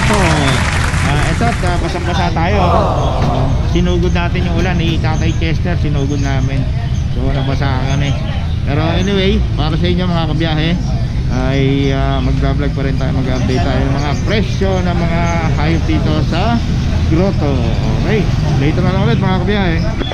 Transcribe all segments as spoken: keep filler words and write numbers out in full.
grotto. Uh, ito, uh, basang-basa tayo. Uh, sinugod natin yung ulan ni Tatay Chester, sinugod namin. So nabasa kami. Pero anyway, para sa inyo mga kabiyahe, ay uh, mag-vlog pa rin tayo, mag-update tayo ng mga presyo ng mga hayop dito sa grotto. Okay, later na lang ulit mga kabiyahe.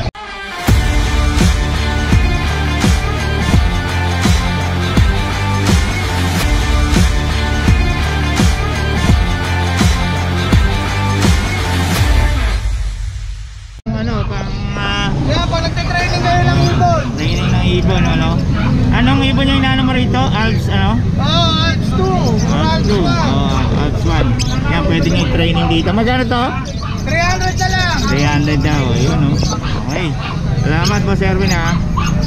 Ibon, ano? Anong ibon yung inaano mo rito? Alps, ano? Oh, Alps two. Alps two. Oh, Alps one. Yan, pwede nyo training dito. Magkano to? three hundred na lang. three hundred daw. Ayun, oh. Okay. Salamat po, Sir Erwin, ha?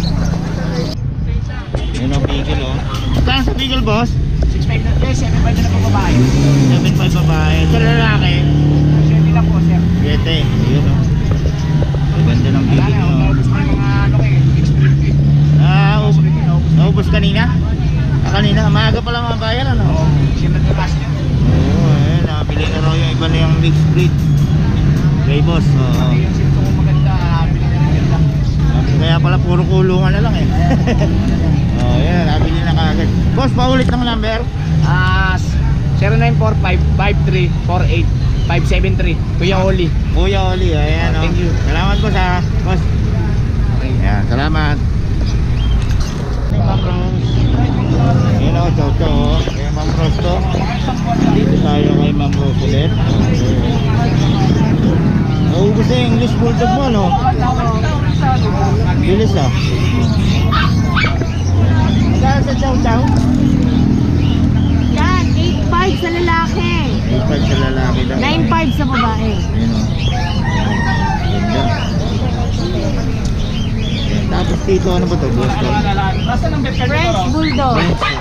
Yun, oh, beagle, oh. Saan sa beagle, boss? six five na. Eh, seven five na po babae. seven five babae. Sa lalaki? seven lang po, sir. Yete. Ayun, oh. Ang ganda ng beagle, oh. Naubos kanina? Ah, kanina, maaga pala mga bayan, ano? Oo, siyempre na last year. Oo, eh, nakabili na raw yung iba na yung mixed breed. Okay, boss. Oo. Yung sito ko maganda, nabili na maganda. Kaya pala puro kulungan na lang eh. Oo, yan, nabili na kagad. Boss, paulit ng number? Ah, zero nine four five, five three four eight, five seven three. Kuya Oli. Kuya Oli, ayan, oh. Thank you. Salamat boss, ha. Boss. Okay, yan, salamat. Ma'am Rose. Ayan o, chow chow o. Kaya Ma'am Rose to. Dito tayo kay Ma'am Rose ulit. Naubos na yung English Bulldog mo, no? Bilis ah. Magkano sa chow chow? Yan, eight five sa lalaki. eight five sa lalaki daw. nine five sa babae. Ayan o. Ganda. Tapos dito, ano ba ito? Boston? French Bulldog.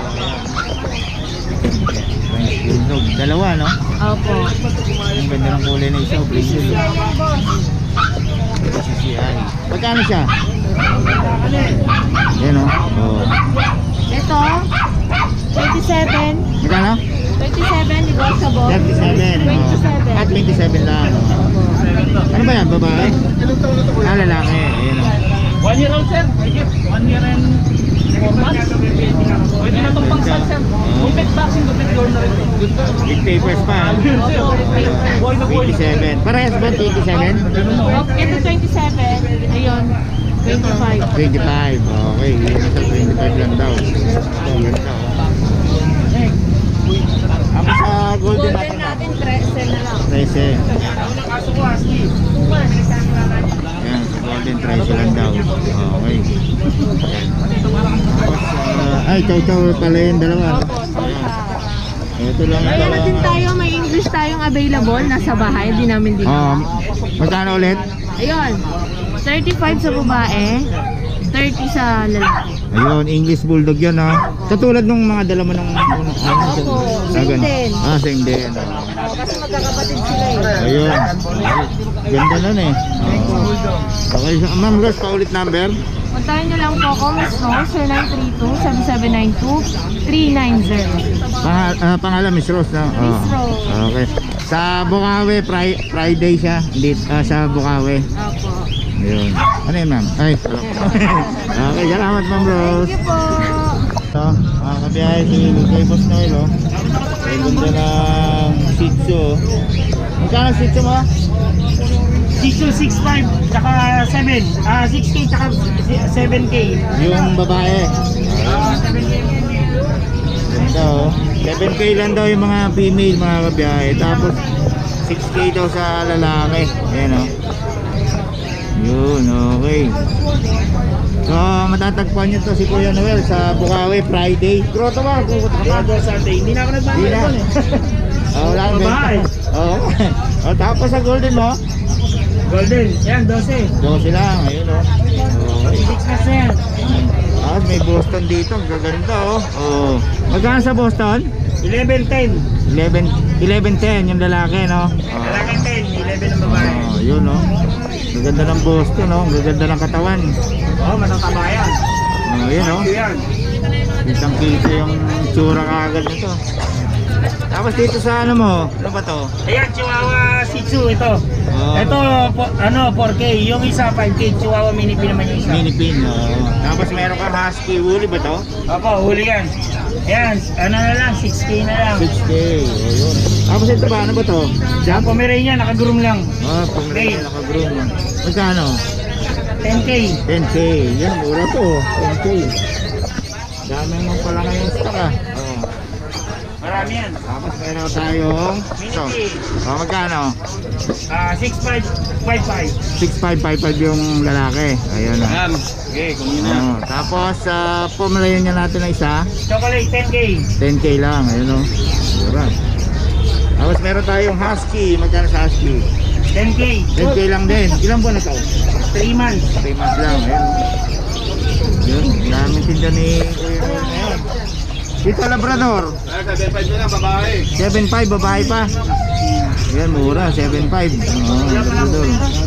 French Bulldog. Dalawa, no? Opo. Ang ganda ng kulay na isa. B C C I yan, boss. B C C I. Magkano siya? Yan, no? Oo. Ito, twenty-seven. Magkano? twenty-seven, negotiable. thirty-seven. twenty-seven. At twenty-seven lang. Ano ba yan? Babae? Ah, lalaki. Ayan, no? One year old, sir. One year and four months. Pwede na itong pangsal, sir. Gupit vaccine, gupit door na rin. Big papers pa. twenty-seven. Parehas ba twenty-seven? Ito twenty-seven. Ayun, twenty-five. twenty-five. Okay. Yun sa twenty-five lang daw. Ito, ganda. Ako sa golden Golden natin, thirteen na lang. thirteen. Yan, sa golden thirteen lang daw. Okay. Tapos, uh, ay, chow-chow pala yung dalawa. Ito lang ito. Meron din tayo, may English tayong available. Nasa bahay, di namin din. Um, magkano ulit? Ayun, thirty-five sa babae, thirty sa lalaki. Ayun, English Bulldog yan, ha. Katulad nung mga dala mo ng ano, Opo, same din. Ah, same din. Oh, kasi magkakapatid sila eh. Ayun. Ganda nun eh. Oh. Okay, Ma'am Rose, paulit number. Puntahan nyo lang po ako, Miss Rose, zero nine three two, seven seven nine two, three nine zero. Pang uh, pangalan, Miss Rose, no? Oh. Miss Rose. Okay. Sa Bukawi, fri Friday siya. Dito, uh, sa Bukawi. Opo. Ayun. Ano yun, ma'am? Ay, okay, salamat, Ma'am Rose. Thank you po. Ito, mga kabiyahe, si kay Boss Noel, oh. Ay, ganda ng Shih Tzu. Magkano Shih Tzu mo? Shih Tzu six five, tsaka seven. Ah, six K, tsaka seven K. Yung babae. seven K. Ganda, oh. seven K lang daw yung mga female, mga kabiyahe. Tapos, six K daw sa lalaki. Ayan, oh. Yun, okay. So, matatagpuan nyo to si Kuya Noel sa Bukawi, Friday. Grotto ba? Grotto Sunday. Hindi na ako Hindi nagmamahal na. doon eh. Oh, wala kang Babae. benta. Oo. Oh, tapos sa golden mo, Golden. Yan, twelve. dosi lang. Ayun, oh. Okay. six na sir. Tapos may Boston dito. Ang gaganda, oh. Oh. Magkano sa Boston? eleven ten. eleven, eleven ten yung lalaki, no? Oh. Lalaki ten, eleven ang babae. Oh, yun, no? Gaganda ng Boston, no? Gaganda ng katawan. Oo, oh, matataba yan. Oh, yun, no? Yan. Kitang kita yung tsura kagad nito. Tapos dito sa ano mo, ano ba to? Ayan, Chihuahua Shih Tzu ito. Oh. Ito, po, ano, four K. Yung isa, five K. Chihuahua Mini Pin naman yung isa. Mini pin, oh. Tapos meron kang husky, woolly ba to? Opo, huli yan. Ayan, ano na lang, six K na lang. six K, oh yun. Tapos ito ba, ano ba to? Ang Pomeranian, nakagroom lang. Oh, Pomeranian naka-groom. Magkano? ten K. ten K, yan, mura to, ten K. Dami mo pala ngayon stock ah. Oh. Marami yan. Tapos meron tayong ito. Oh, magkano? Ah, six five five five. six five five five yung lalaki. Ayun ah. Ayan. Okay, kunin na. Oh, tapos sa uh, Pomeranian natin na isa, Chocolate, ten K. ten K lang, ayun oh. Mura. Tapos meron tayong husky, magkano sa husky? ten K. ten K lang din. Ilang buwan na to? three months. three months lang, ayun. Yun, daming tinda ni Kuya Noel ngayon. Dito Labrador, seven five na lang, babae. seven five babae pa. Yan, mura, seven five. Oh, Labrador.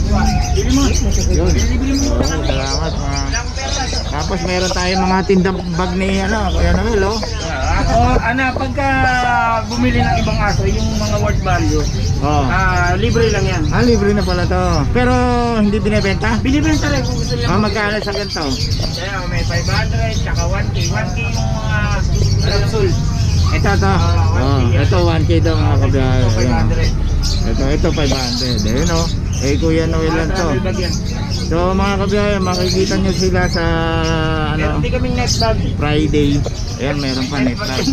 Yun. Oh, salamat mga. Tapos meron tayong mga tindang bag ni ano, Kuya Noel, oh. Oh, ana, pagka bumili ng ibang aso, yung mga worth value, Oh. ah, libre lang yan. Ah, libre na pala to. Pero hindi binebenta? Binibenta rin kung gusto Ah, nila. magkano sa ganito? Kaya may five hundred, tsaka one K. one K yung mga Rapsul. Ito to. Oh, ito one K daw mga kabiyahe. five Ayan. hundred. Ito, ito five hundred. Ayun oh. Eh, Kuya Noel lang to. Travel bag yan. So mga kabiyahe, makikita nyo sila sa Meron ano, din kaming net bag. Friday. Ayan, meron pa net bag.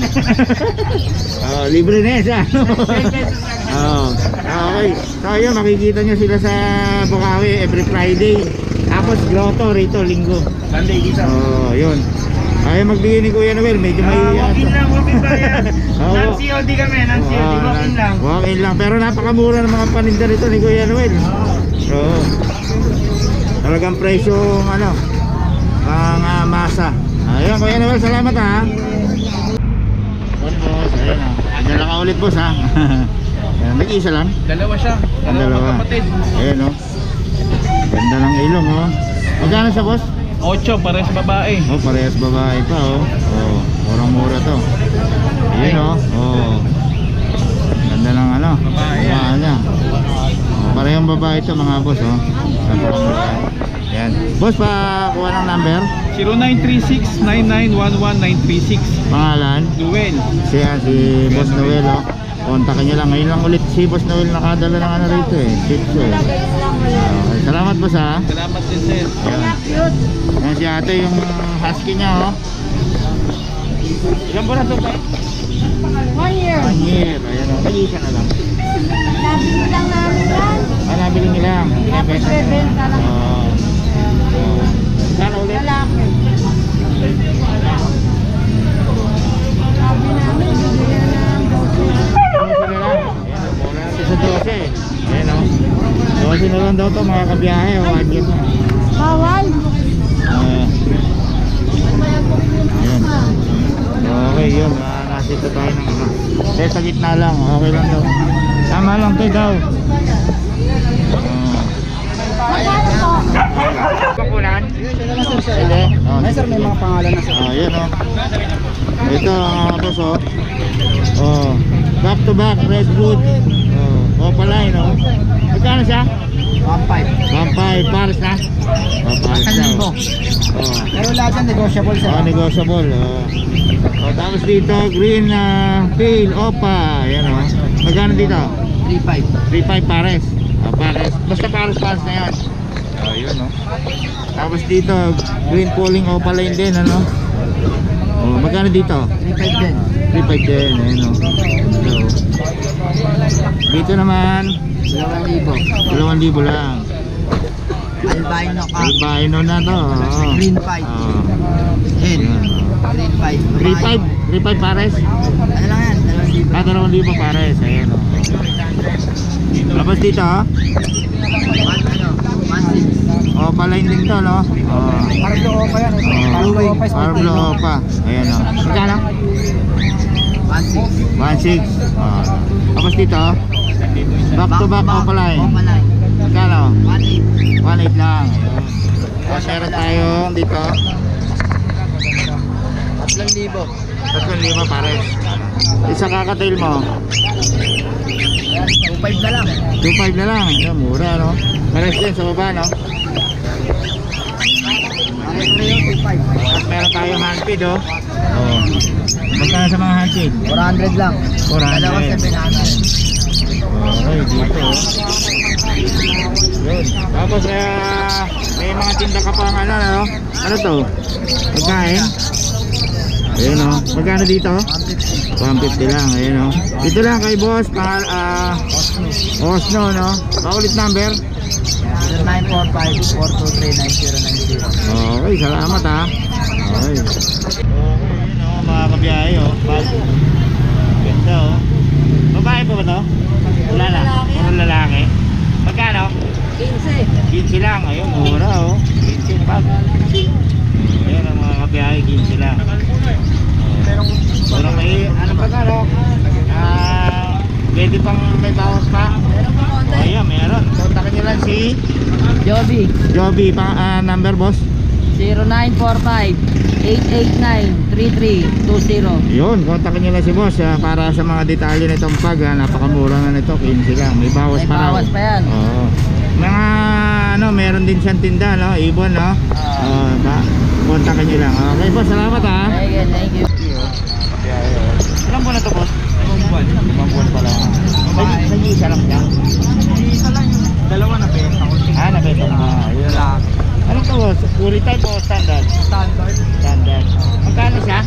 Oh, libre na yan sa ano. Oh, okay. So ayun, makikita nyo sila sa Bukawi every Friday. Tapos grotto rito, linggo. Sunday dito. Oh, yun. Ayaw magbigay ni Kuya Noel, medyo may Ah, walk-in lang, walk-in ba yan? Oo. Non-C O D kami, non-C O D, Oh, walk-in lang. walk-in lang. Pero napakamura ng mga paninda rito ni Kuya Noel. Oo. Talagang presyo ano, pang uh, masa. Ayun, Kuya Noel, salamat ha. Bon boss, ayun ha. Dala ka ulit boss ha. Ayan, nag-isa lang. Dalawa siya, Ang dalawa. Ayun o. Ganda ng ilong o. Magkano sa boss? Ocho, pares babae. Oh, parehas babae pa oh. Oh, murang-mura to. Ayun oh. Oh. Ganda ng ano? Babae yan. Babae niya. Oh, parehong babae to mga boss oh. Yan. Boss, pa kuha ng number. zero nine three six nine nine one one nine three six. Pangalan. Duel. Siya si Boss Noel oh. Kontakin niyo lang. Ngayon lang ulit si Boss Noel nakadala ng ano rito eh. Picture. Okay. Salamat boss ha. Salamat din sir. Yan. Yan si ate yung husky niya oh. Ilan buwan na to pa? One year. One year. Ayan oh. Mag-isa na lang. Nabili lang namin yan. Ah, nabili nila. Tapos bebenta lang. Oo. Oo. Saan ulit? Lalaki. Sabi namin, bibili na ng grocery. Dose na lang. Ayan, muna natin sa dose. Ayan o. Dose na lang daw to mga kabiyahe. O, one year na. Bawal. Ah. Ayan. Okay yun. Ah, nasito tayo ng ano. Kaya sa gitna lang. Okay lang daw. Tama lang to daw. Magkano po? Pakulan? Hindi. Oh, Ay sir, may mga pangalan na sir. oh, yun o. Ito mga boss o. Oh, back to back, redwood. Oh, opaline o. Magkano siya? one five. one five, pares na? Oh, pares na. Oh. Pero lahat yan negotiable sir. Oh, negotiable. Oh. Oh, tapos dito, green uh, pale, opa. Ayan o. Magkano dito? three five. three five pares. Oh, pares. Basta pares pares na yan. Oh, yun o. Tapos dito, green pooling opaline din, ano? Oh, magkano dito? three five din. three five din, ayun o. So, dito naman, dalawang libo. dalawang libo lang. Albino ka. Albino na to. Oh. Green five. Oh. Hen. Ayan, oh. three five. three five, three five pares. Ano lang yan? dalawang libo. Ah, dalawang libo pares. Ayan o. Tapos dito, oh. One ano? one six. Oh, paline din to, no? Oh. Parlo pa yan. Oh. Parlo pa. Ayan o. Magkano? one six. one six. Oh. Tapos dito, back to back opaline. Opaline. Magkano? one eight. one eight lang. Ayun. Tapos meron tayong dito, Tatlong libo. tatlong lima pares. sa kakatail mo? two five na lang. two five na lang. Ayan, mura, no? Pares din sa baba, no? two five. At meron tayong handfeed, oh. Oh. Magkano sa mga handfeed? four hundred lang. four hundred. Dalawa seven hundred. Okay, dito, oh. Yun. Tapos, uh, may mga tinda ka pang ano, no? Ano to? Pagkain? Ayun, oh. Magkano dito? one fifty lang, ayun, oh. Dito lang kay boss, pangal, ah, Osno, no? Paulit number? zero nine four five four two three nine zero nine zero. Okay, salamat, ha. Okay. Okay, yun, oh, mga kabiyahe, oh. Bag. Ganda, oh. Babae po ba to? Wala na. Puro lalaki. Magkano? fifteen. fifteen lang. Ayun, mura, oh. fifteen bag. Oh, ayan ang mga kabiyahe, fifteen lang. Oh. Puro may, ano pa ka, no? Ah, pwede pang may bawas pa? Oh, ayan, meron. Kontakin nyo lang si Joby, Joby, pa, ah, number, boss. zero nine four five eight eight nine three three two zero. Yun, kontakin nyo lang si boss, ah, para sa mga detalye nitong pag, ah, napakamura na nito, fifteen lang. May bawas May pa raw. bawas pa yan. Oo. Mga, ano, meron din siyang tinda, no? Ibon, no? Oo, ba? Kontakin nyo lang. Okay, boss, salamat, ha. Thank you, thank you. Ilang buwan na to, boss? Ibang buwan. Ibang buwan pala. Babae. Nag-iisa lang siya? Isa lang yung dalawa na benta ko. Ah, nabenta mo. Ayun lang. Ano to, boss? Fully type o standard? Standard. Standard. Magkano siya?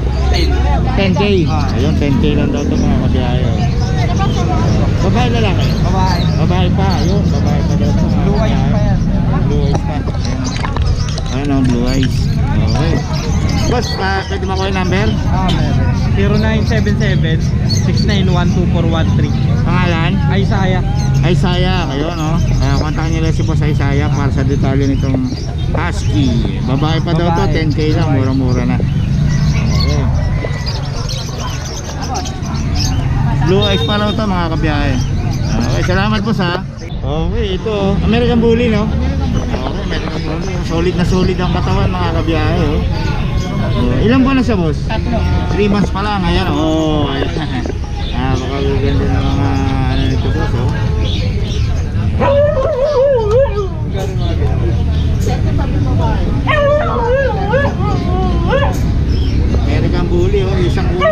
ten K. Ayun, ten K lang daw ito, mga kabiyahe. Babae lalaki? Babae. Babae pa, ayun. Babae pa daw ito, mga Blue eyes kabiyahe. pa yan. Blue eyes pa. Ayun. Ayun, oh, blue eyes. Okay. Boss, uh, pwede mo ko yung number? Ah, meron. zero nine seven seven six nine one two four one three. Pangalan? Ay, saya. Isaiah, ayun, no? Uh, kontakin nyo lang si Boss Isaiah para sa detalye nitong husky. Babae pa daw to, Babae. ten K lang, mura-mura na. Okay. Blue eyes pa raw to, mga kabiyahe. Okay, salamat po sa. Okay, ito, American Bully, no? Okay, American Bully. Solid na solid ang katawan, mga kabiyahe, oh. Oh, ilang buwan na siya, boss? Tatlo. three months pa lang, ayan, oh. Ayan. Ah, baka gaganda ng mga ano nito, boss, oh. American Bully, oh, isang bully.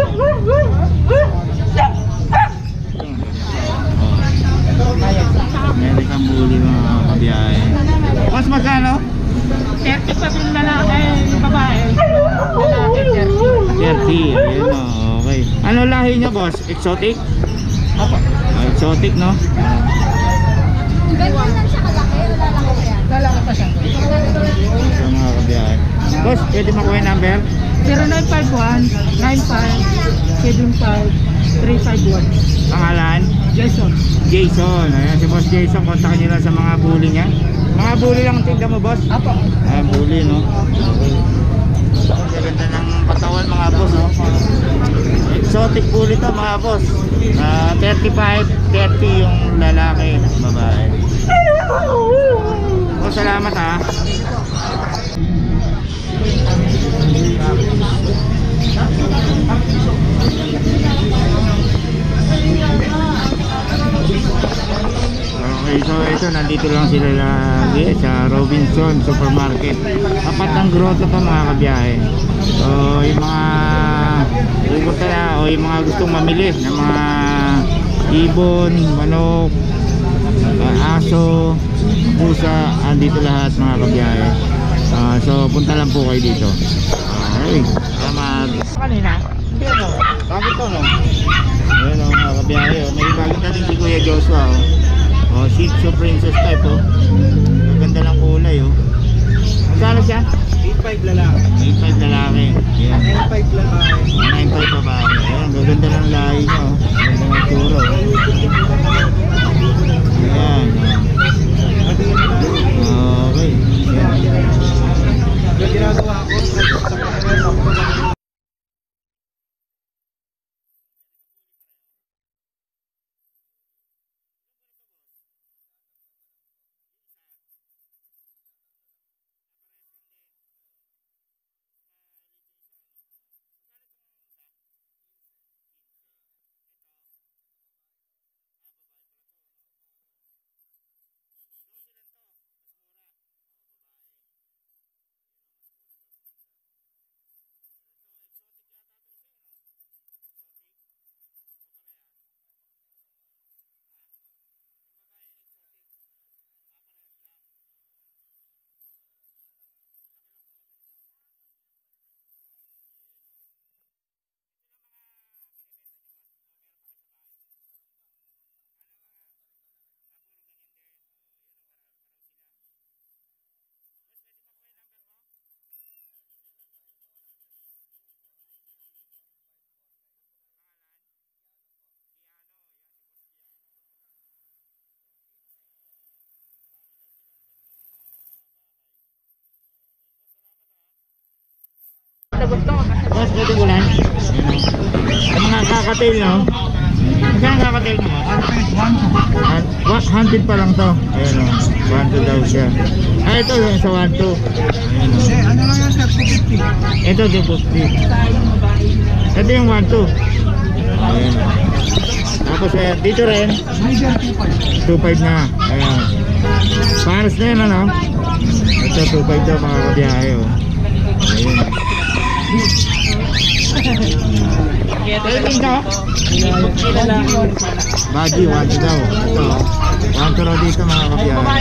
American Bully, mga kabiyahe. Mas magkano? thirty pa yung lalaki, yung babae. Lalaki, thirty. thirty, ayun, oh, okay. Ano lahi niya, boss? Exotic? Apo. Ah, exotic, no? Ganyan lang siya kalaki, wala lang ko yan. Lalaki pa siya. Ito, mga kabiyahe. Boss, pwede makuha yung number? zero nine five one nine five seven five three five one. Pangalan? Jason. Jason. Ayan, si Boss Jason. Kontakin nyo lang sa mga bully niya. Mga bully lang ang tinda mo, boss? Apo. Ah, bully, no? Ang ganda ng katawan, mga boss, no? Exotic bully to, mga boss. Ah, thirty-five, thirty yung lalaki, babae. O, salamat, ha. Okay, so ito, nandito lang sila lagi sa Robinson Supermarket. Tapat ng grotto to, mga kabiyahe. So yung mga pupunta na o yung mga gustong mamili ng mga ibon, manok, uh, aso, pusa, andito lahat, mga kabiyahe. Uh, so punta lang po kayo dito. Okay, salamat. Kanina? Hindi, ano? Bakit to, no? Ayan o, mga kabiyahe, oh. May bagit na din si Kuya Joshua, oh. Oh, Shih Tzu Princess type, oh. Maganda ng kulay, oh. Magkano siya? eight five lalaki. eight five lalaki. Ayan. nine five lalaki. nine five babae. Ayan, gaganda ng lahi niya, oh. Gaganda ng tsura, oh. Ayan, oh. Okay. Ayan. Yung ginagawa ko sa Boss, pwede ulan. Ayan o. Ang mga kakatail no? Magkano kakatail mo? one hundred pa lang to. Ayan o. one two daw siya. Ah, ito yung sa one two. Ayan o. Ano lang yan sir? two fifty. Ito two fifty. Ito yung one two. Ayan o. Tapos eh, dito rin Medium two five. two five na. Ayan. Pares na yun ano? Ito two five daw mga kabiyahe o. Ayan. Pwede ka? Baji, one two daw. Ito. one two daw dito mga kabiyahe.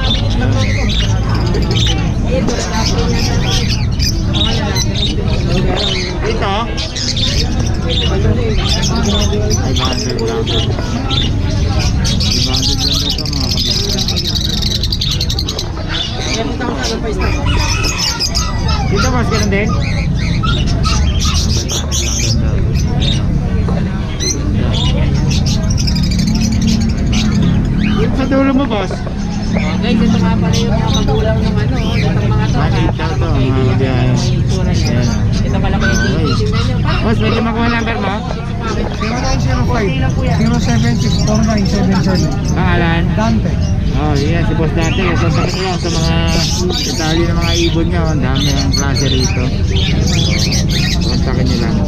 Dito. Ay, banded lang. Ay, banded lang dito mga kabiyahe. Dito mas ganun din? Yung sa dulo mo, boss? Okay, ito nga pala yung mga magulang ng ano, itong mga to. one eight daw to, mga kabiyahe. Ayan. Ito pala ko yung Okay. tingnan nyo. Boss, pwede makuha number mo? zero nine zero five, zero seven six four nine seven seven. Pangalan? Dante. Oh, yan si Boss Dante. Kontakin nyo lang sa mga detalye ng mga ibon niya. Ang dami ang klase rito. So, kontakin nyo lang.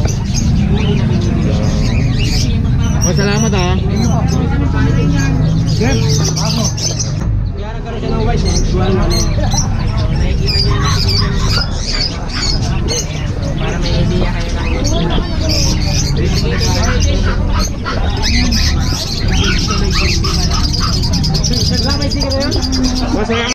Oh, salamat ah. Sir, ako. Kaya nagkaroon siya ng white eh.